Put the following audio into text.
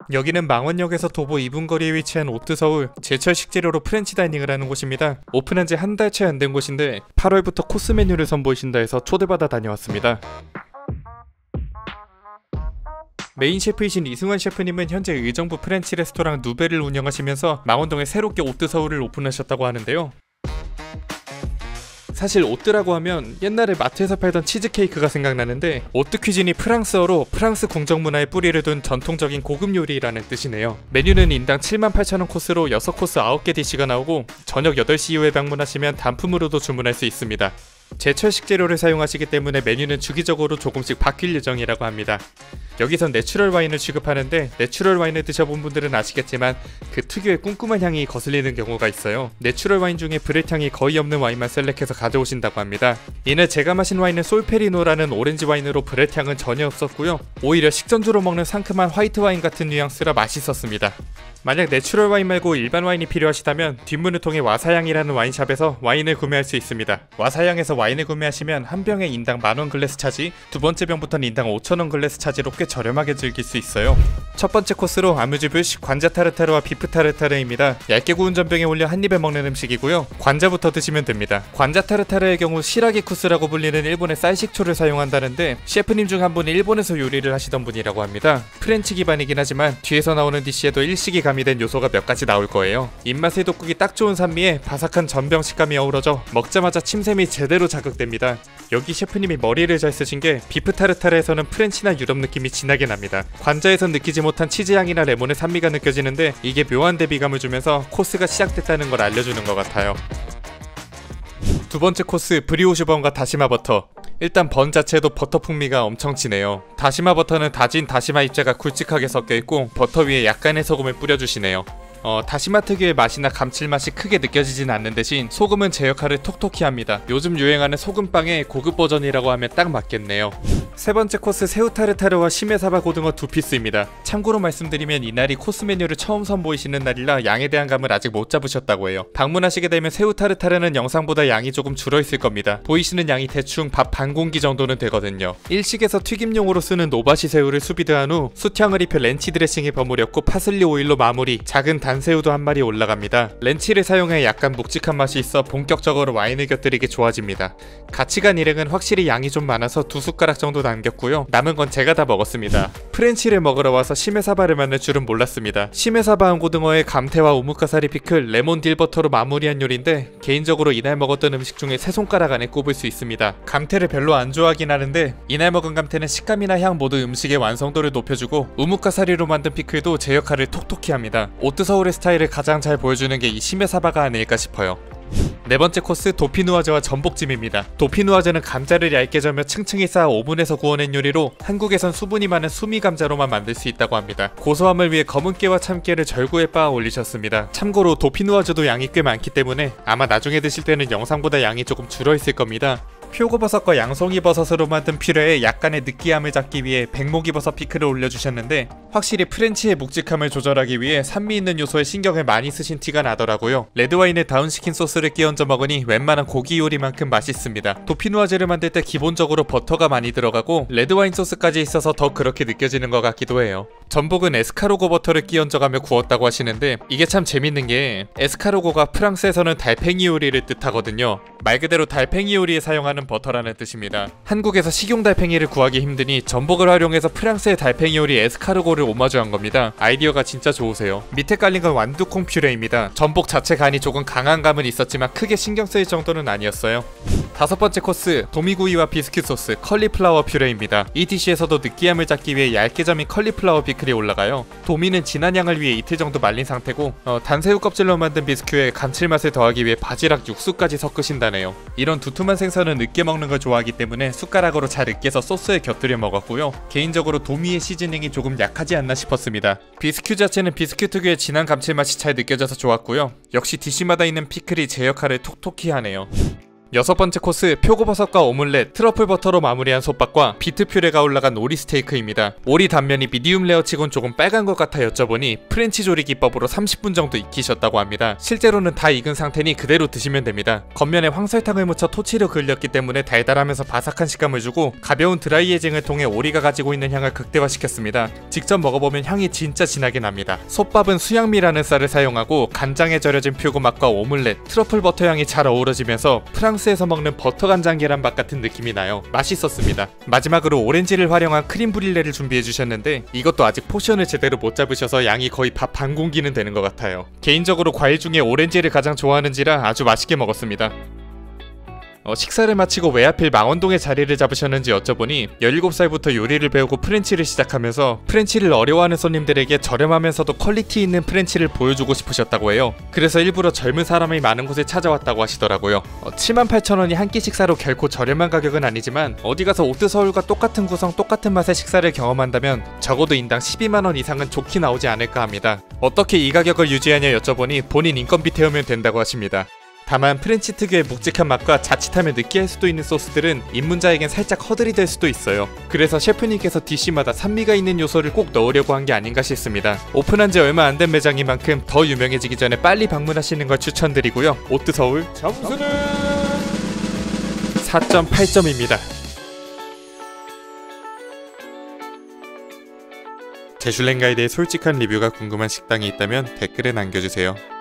여기는 망원역에서 도보 2분 거리에 위치한 오뜨서울, 제철 식재료로 프렌치 다이닝을 하는 곳입니다. 오픈한 지 한 달 채 안 된 곳인데 8월부터 코스 메뉴를 선보이신다 해서 초대받아 다녀왔습니다. 메인 셰프이신 이승환 셰프님은 현재 의정부 프렌치 레스토랑 누베를 운영하시면서 망원동에 새롭게 오뜨서울을 오픈하셨다고 하는데요. 사실 오뜨라고 하면 옛날에 마트에서 팔던 치즈케이크가 생각나는데, 오뜨 퀴진이 프랑스어로 프랑스 궁정문화에 뿌리를 둔 전통적인 고급 요리라는 뜻이네요. 메뉴는 인당 78,000원 코스로 6코스 9개 디시가 나오고 저녁 8시 이후에 방문하시면 단품으로도 주문할 수 있습니다. 제철 식재료를 사용하시기 때문에 메뉴는 주기적으로 조금씩 바뀔 예정이라고 합니다. 여기선 내추럴 와인을 취급하는데, 내추럴 와인을 드셔본 분들은 아시겠지만 그 특유의 쿰쿰한 향이 거슬리는 경우가 있어요. 내추럴 와인 중에 브렛 향이 거의 없는 와인만 셀렉해서 가져오신다고 합니다. 이날 제가 마신 와인은 솔페리노라는 오렌지 와인으로 브렛 향은 전혀 없었고요. 오히려 식전주로 먹는 상큼한 화이트 와인 같은 뉘앙스라 맛있었습니다. 만약 내추럴 와인 말고 일반 와인이 필요하시다면 뒷문을 통해 와사양이라는 와인샵에서 와인을 구매할 수 있습니다. 와사양에서 와인을 구매하시면 한 병에 인당 10,000원 글래스 차지, 두 번째 병부터는 인당 5,000원 글래스 차지로 꽤 저렴하게 즐길 수 있어요. 첫 번째 코스로 아뮤즈부시 관자 타르타르와 비프 타르타르입니다. 얇게 구운 전병에 올려 한 입에 먹는 음식이고요. 관자부터 드시면 됩니다. 관자 타르타르의 경우 시라기 쿠스라고 불리는 일본의 쌀식초를 사용한다는데, 셰프님 중 한 분이 일본에서 요리를 하시던 분이라고 합니다. 프렌치 기반이긴 하지만 뒤에서 나오는 디시에도 일식이 가미된 요소가 몇 가지 나올 거예요. 입맛에 돋구기 딱 좋은 산미에 바삭한 전병 식감이 어우러져 먹자마자 침샘이 제대로 자극됩니다. 여기 셰프님이 머리를 잘 쓰신 게, 비프 타르타르에서는 프렌치나 유럽 느낌이 진하게 납니다. 관자에선 느끼지 못한 치즈향이나 레몬의 산미가 느껴지는데, 이게 묘한 대비감을 주면서 코스가 시작됐다는 걸 알려주는 것 같아요. 두 번째 코스 브리오슈번과 다시마 버터. 일단 번 자체도 버터 풍미가 엄청 진해요. 다시마 버터는 다진 다시마 잎자가 굵직하게 섞여있고 버터 위에 약간의 소금을 뿌려주시네요. 다시마 특유의 맛이나 감칠맛이 크게 느껴지진 않는 대신 소금은 제 역할을 톡톡히 합니다. 요즘 유행하는 소금빵의 고급 버전이라고 하면 딱 맞겠네요. 세 번째 코스 새우 타르타르와 시메사바 고등어 2피스입니다. 참고로 말씀드리면 이날이 코스 메뉴를 처음 선보이시는 날이라 양에 대한 감을 아직 못 잡으셨다고 해요. 방문하시게 되면 새우 타르타르는 영상보다 양이 조금 줄어있을 겁니다. 보이시는 양이 대충 밥 반 공기 정도는 되거든요. 일식에서 튀김용으로 쓰는 노바시 새우를 수비드한 후 숯향을 입혀 렌치 드레싱에 버무렸고 파슬리 오일로 마무리, 작은 단새우도 한 마리 올라갑니다. 렌치를 사용해 약간 묵직한 맛이 있어 본격적으로 와인을 곁들이기 좋아집니다. 같이 간 일행은 확실히 양이 좀 많아서 2숟가락 정도 남겼고요. 남은 건 제가 다 먹었습니다. 프렌치를 먹으러 와서 시메사바를 만날 줄은 몰랐습니다. 시메사바한 고등어에 감태와 우뭇가사리 피클, 레몬 딜버터로 마무리한 요리인데, 개인적으로 이날 먹었던 음식 중에 3손가락 안에 꼽을 수 있습니다. 감태를 별로 안 좋아하긴 하는데 이날 먹은 감태는 식감이나 향 모두 음식의 완성도를 높여주고, 우뭇가사리로 만든 피클도 제 역할을 톡톡히 합니다. 오뜨서울의 스타일을 가장 잘 보여주는 게 이 시메사바가 아닐까 싶어요. 네 번째 코스 도피누아즈와 전복찜입니다. 도피누아즈는 감자를 얇게 절며 층층이 쌓아 오븐에서 구워낸 요리로 한국에선 수분이 많은 수미 감자로만 만들 수 있다고 합니다. 고소함을 위해 검은깨와 참깨를 절구에 빻아 올리셨습니다. 참고로 도피누아즈도 양이 꽤 많기 때문에 아마 나중에 드실 때는 영상보다 양이 조금 줄어있을 겁니다. 표고버섯과 양송이버섯으로 만든 퓨레에 약간의 느끼함을 잡기 위해 백목이버섯 피클을 올려주셨는데, 확실히 프렌치의 묵직함을 조절하기 위해 산미 있는 요소에 신경을 많이 쓰신 티가 나더라고요. 레드와인에 다운시킨 소스를 끼얹어 먹으니 웬만한 고기 요리만큼 맛있습니다. 도피누아즈를 만들 때 기본적으로 버터가 많이 들어가고 레드와인 소스까지 있어서 더 그렇게 느껴지는 것 같기도 해요. 전복은 에스카로고 버터를 끼얹어가며 구웠다고 하시는데, 이게 참 재밌는 게 에스카로고가 프랑스에서는 달팽이 요리를 뜻하거든요. 말 그대로 달팽이 요리에 사용하는 버터라는 뜻입니다. 한국에서 식용 달팽이를 구하기 힘드니 전복을 활용해서 프랑스의 달팽이 요리 에스카르고를 오마주한 겁니다. 아이디어가 진짜 좋으세요. 밑에 깔린 건 완두콩 퓨레입니다. 전복 자체 간이 조금 강한 감은 있었지만 크게 신경 쓰일 정도는 아니었어요. 다섯 번째 코스 도미구이와 비스킷 소스 컬리플라워 퓨레입니다. 이 디시에서도 느끼함을 잡기 위해 얇게 점인 컬리플라워 피클이 올라가요. 도미는 진한 향을 위해 이틀 정도 말린 상태고, 단새우 껍질로 만든 비스큐에 감칠맛을 더하기 위해 바지락 육수까지 섞으신다네요. 이런 두툼한 생선은 으깨 먹는 걸 좋아하기 때문에 숟가락으로 잘 으깨서 소스에 곁들여 먹었고요. 개인적으로 도미의 시즈닝이 조금 약하지 않나 싶었습니다. 비스큐 자체는 비스큐 특유의 진한 감칠맛이 잘 느껴져서 좋았고요. 역시 디시마다 있는 피클이 제 역할을 톡톡히 하네요. 여섯 번째 코스 표고버섯과 오믈렛, 트러플 버터로 마무리한 솥밥과 비트 퓨레가 올라간 오리 스테이크입니다. 오리 단면이 미디움 레어치곤 조금 빨간 것 같아 여쭤보니 프렌치 조리 기법으로 30분 정도 익히셨다고 합니다. 실제로는 다 익은 상태니 그대로 드시면 됩니다. 겉면에 황설탕을 묻혀 토치로 그을렸기 때문에 달달하면서 바삭한 식감을 주고 가벼운 드라이 에징을 통해 오리가 가지고 있는 향을 극대화시켰습니다. 직접 먹어보면 향이 진짜 진하게 납니다. 솥밥은 수양미라는 쌀을 사용하고 간장에 절여진 표고 맛과 오믈렛, 트러플 버터 향이 잘 어우러지면서 프랑스에서 먹는 버터 간장 계란밥 같은 느낌이 나요. 맛있었습니다. 마지막으로 오렌지를 활용한 크림 브릴레를 준비해주셨는데 이것도 아직 포션을 제대로 못 잡으셔서 양이 거의 밥 반 공기는 되는 것 같아요. 개인적으로 과일 중에 오렌지를 가장 좋아하는지라 아주 맛있게 먹었습니다. 식사를 마치고 왜 하필 망원동에 자리를 잡으셨는지 여쭤보니 17살부터 요리를 배우고 프렌치를 시작하면서 프렌치를 어려워하는 손님들에게 저렴하면서도 퀄리티 있는 프렌치를 보여주고 싶으셨다고 해요. 그래서 일부러 젊은 사람이 많은 곳에 찾아왔다고 하시더라고요. 78,000원이 한 끼 식사로 결코 저렴한 가격은 아니지만 어디 가서 옥드서울과 똑같은 구성 똑같은 맛의 식사를 경험한다면 적어도 인당 12만원 이상은 좋게 나오지 않을까 합니다. 어떻게 이 가격을 유지하냐 여쭤보니 본인 인건비 태우면 된다고 하십니다. 다만 프렌치 특유의 묵직한 맛과 자칫하면 느끼할 수도 있는 소스들은 입문자에겐 살짝 허들이 될 수도 있어요. 그래서 셰프님께서 디쉬마다 산미가 있는 요소를 꼭 넣으려고 한 게 아닌가 싶습니다. 오픈한 지 얼마 안 된 매장인 만큼 더 유명해지기 전에 빨리 방문하시는 걸 추천드리고요. 오뜨서울 점수는 4.8점입니다. 제슐랭가에 대해 솔직한 리뷰가 궁금한 식당이 있다면 댓글에 남겨주세요.